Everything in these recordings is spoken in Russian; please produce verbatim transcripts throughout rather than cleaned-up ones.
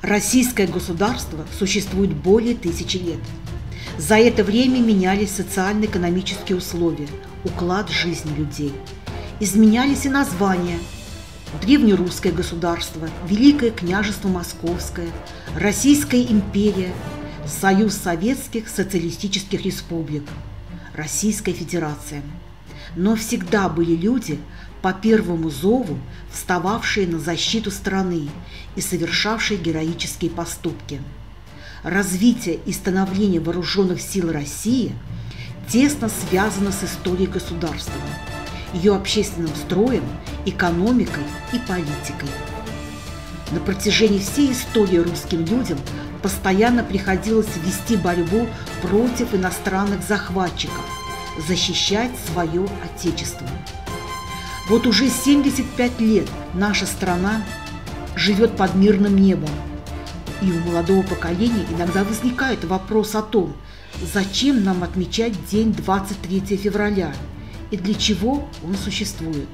Российское государство существует более тысячи лет. За это время менялись социально-экономические условия, уклад жизни людей. Изменялись и названия: Древнерусское государство, Великое княжество Московское, Российская империя, Союз Советских Социалистических Республик, Российская Федерация. Но всегда были люди, по первому зову встававшие на защиту страны и совершавшие героические поступки. Развитие и становление вооруженных сил России тесно связано с историей государства, ее общественным строем, экономикой и политикой. На протяжении всей истории русским людям постоянно приходилось вести борьбу против иностранных захватчиков, защищать свое Отечество. Вот уже семьдесят пять лет наша страна живет под мирным небом, и у молодого поколения иногда возникает вопрос о том, зачем нам отмечать день двадцать третьего февраля и для чего он существует.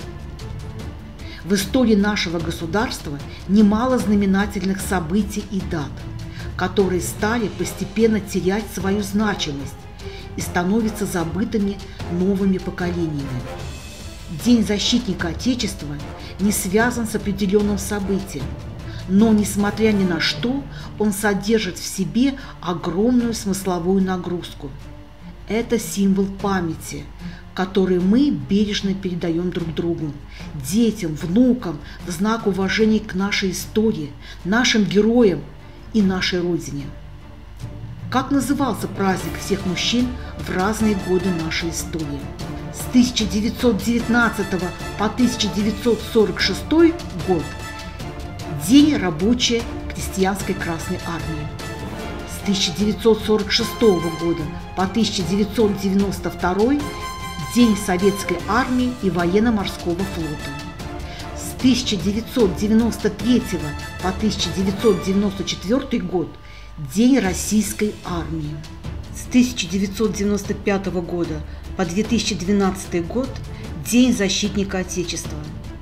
В истории нашего государства немало знаменательных событий и дат, которые стали постепенно терять свою значимость и становятся забытыми новыми поколениями. День защитника Отечества не связан с определенным событием, но, несмотря ни на что, он содержит в себе огромную смысловую нагрузку. Это символ памяти, который мы бережно передаем друг другу, детям, внукам, в знак уважения к нашей истории, нашим героям и нашей Родине. Как назывался праздник всех мужчин в разные годы нашей истории? С тысяча девятьсот девятнадцатого по тысяча девятьсот сорок шестой год – День рабочей крестьянской Красной Армии. С тысяча девятьсот сорок шестого года по тысяча девятьсот девяносто второй – День Советской Армии и Военно-Морского флота. С тысяча девятьсот девяносто третьего по тысяча девятьсот девяносто четвёртый год – День Российской Армии. С тысяча девятьсот девяносто пятого года по две тысячи двенадцатый год – День защитника Отечества.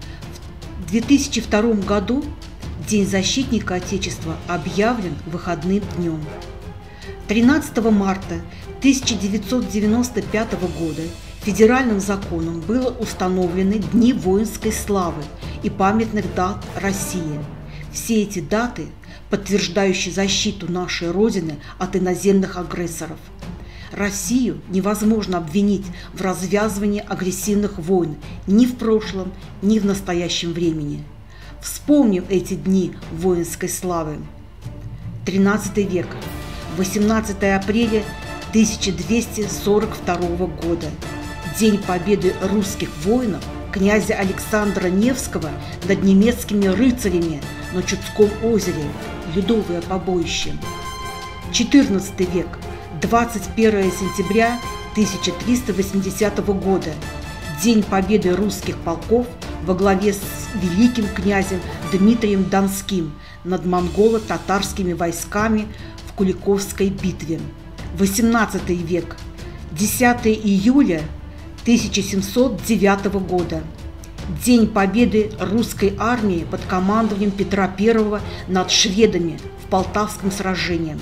В две тысячи втором году День защитника Отечества объявлен выходным днем. тринадцатого марта тысяча девятьсот девяносто пятого года федеральным законом было установлены Дни воинской славы и памятных дат России. Все эти даты, подтверждающие защиту нашей Родины от иноземных агрессоров. Россию невозможно обвинить в развязывании агрессивных войн ни в прошлом, ни в настоящем времени. Вспомним эти дни воинской славы. тринадцатый век, восемнадцатого апреля тысяча двести сорок второго года. День победы русских воинов князя Александра Невского над немецкими рыцарями на Чудском озере, Ледовое побоище. четырнадцатый век, двадцать первого сентября тысяча триста восьмидесятого года. День победы русских полков во главе с великим князем Дмитрием Донским над монголо-татарскими войсками в Куликовской битве. восемнадцатый век, десятого июля тысяча семьсот девятого года. День победы русской армии под командованием Петра Первого над шведами в Полтавском сражении.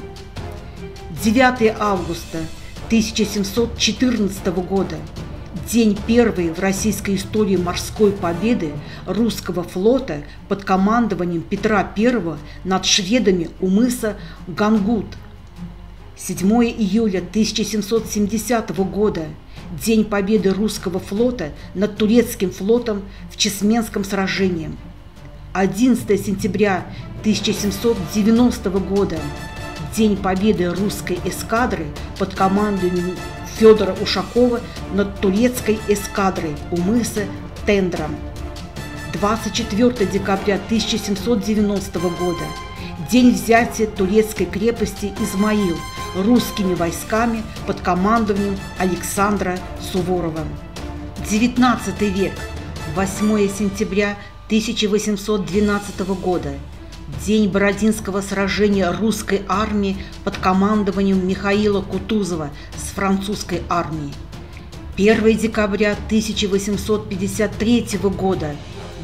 девятого августа тысяча семьсот четырнадцатого года. День первой в российской истории морской победы русского флота под командованием Петра Первого над шведами у мыса Гангут. седьмого июля тысяча семьсот семидесятого года. День победы русского флота над турецким флотом в Чесменском сражении. одиннадцатого сентября тысяча семьсот девяностого года. День победы русской эскадры под командованием Федора Ушакова над турецкой эскадрой у мыса Тендра. двадцать четвёртого декабря тысяча семьсот девяностого года. День взятия турецкой крепости Измаил русскими войсками под командованием Александра Суворова. девятнадцатый век, восьмого сентября тысяча восемьсот двенадцатого года. День Бородинского сражения русской армии под командованием Михаила Кутузова с французской армией. первого декабря тысяча восемьсот пятьдесят третьего года.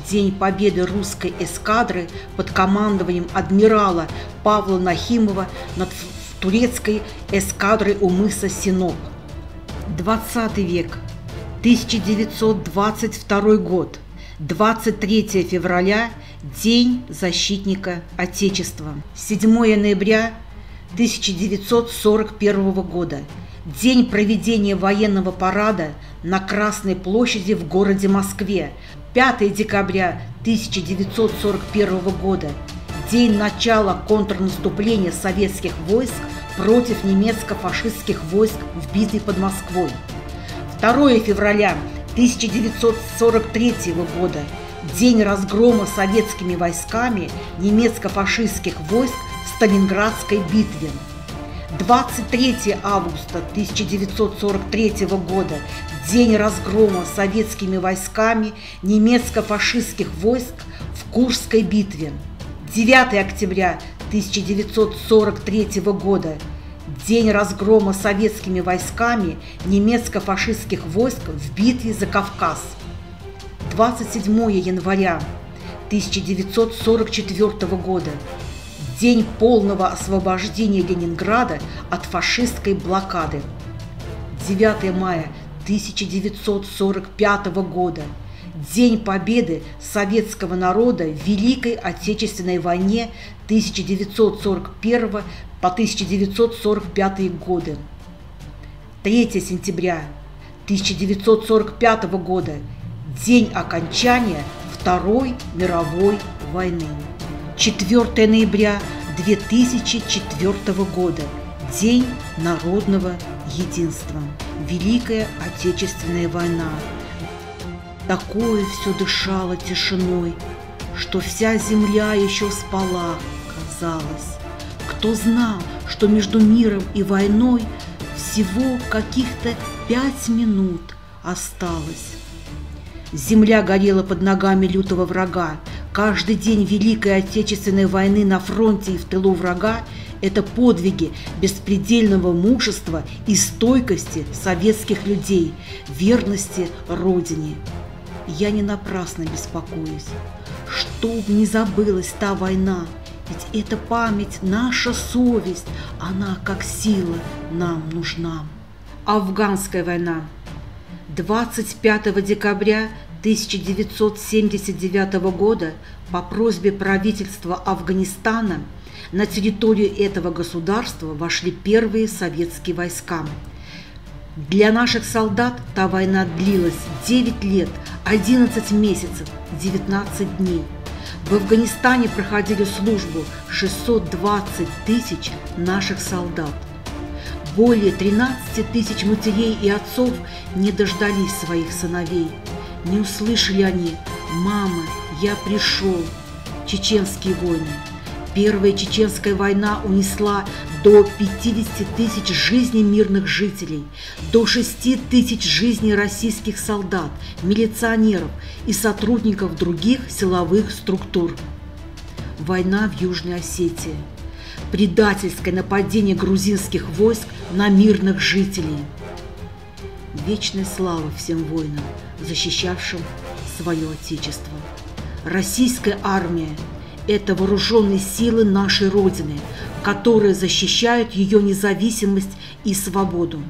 День победы русской эскадры под командованием адмирала Павла Нахимова над турецкой эскадрой у мыса Синоп. двадцатый век, тысяча девятьсот двадцать второй год, двадцать третьего февраля, День защитника Отечества. седьмого ноября тысяча девятьсот сорок первого года, день проведения военного парада на Красной площади в городе Москве. пятого декабря тысяча девятьсот сорок первого года, день начала контрнаступления советских войск против немецко-фашистских войск в битве под Москвой. второго февраля тысяча девятьсот сорок третьего года, день разгрома советскими войсками немецко-фашистских войск в Сталинградской битве. двадцать третьего августа тысяча девятьсот сорок третьего года, день разгрома советскими войсками немецко-фашистских войск в Курской битве. девятого октября тысяча девятьсот сорок третьего года, день разгрома советскими войсками немецко-фашистских войск в битве за Кавказ. двадцать седьмого января тысяча девятьсот сорок четвёртого года, день полного освобождения Ленинграда от фашистской блокады. девятого мая тысяча девятьсот сорок пятого года, день победы советского народа в Великой Отечественной войне тысяча девятьсот сорок первого по тысяча девятьсот сорок пятый годы. третьего сентября тысяча девятьсот сорок пятого года, день окончания Второй мировой войны. четвёртого ноября две тысячи четвёртого года, день народного единства. Великая Отечественная война. Такое все дышало тишиной, что вся земля еще спала, казалось. Кто знал, что между миром и войной всего каких-то пять минут осталось. Земля горела под ногами лютого врага. Каждый день Великой Отечественной войны на фронте и в тылу врага – это подвиги беспредельного мужества и стойкости советских людей, верности Родине. Я не напрасно беспокоюсь. Чтоб не забылась та война, ведь эта память – наша совесть, она как сила нам нужна. Афганская война. двадцать пятого декабря тысяча девятьсот семьдесят девятого года по просьбе правительства Афганистана на территорию этого государства вошли первые советские войска. Для наших солдат та война длилась девять лет, одиннадцать месяцев, девятнадцать дней. В Афганистане проходили службу шестьсот двадцать тысяч наших солдат. Более тринадцати тысяч матерей и отцов не дождались своих сыновей. Не услышали они: «Мама, я пришел». Чеченские войны. Первая чеченская война унесла до пятидесяти тысяч жизней мирных жителей, до шести тысяч жизней российских солдат, милиционеров и сотрудников других силовых структур. Война в Южной Осетии. Предательское нападение грузинских войск на мирных жителей. Вечная слава всем воинам, защищавшим свое Отечество. Российская армия – это вооруженные силы нашей Родины, которые защищают ее независимость и свободу.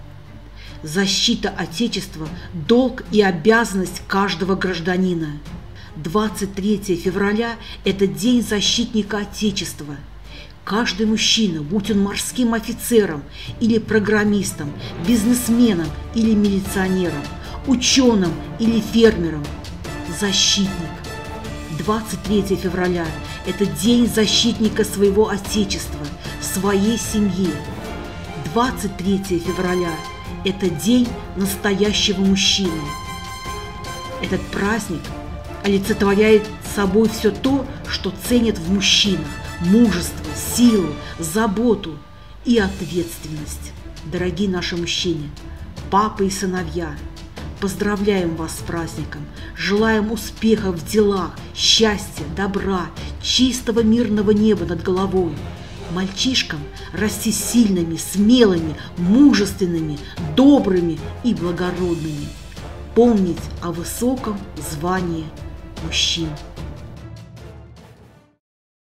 Защита Отечества – долг и обязанность каждого гражданина. двадцать третьего февраля – это День защитника Отечества. Каждый мужчина, будь он морским офицером или программистом, бизнесменом или милиционером, ученым или фермером, защитник. двадцать третьего февраля – это День защитника своего Отечества, своей семьи. двадцать третьего февраля – это День настоящего мужчины. Этот праздник олицетворяет собой все то, что ценят в мужчинах: мужество, силу, заботу и ответственность. Дорогие наши мужчины, папы и сыновья, поздравляем вас с праздником, желаем успехов в делах, счастья, добра, чистого мирного неба над головой. Мальчишкам расти сильными, смелыми, мужественными, добрыми и благородными. Помнить о высоком звании мужчин.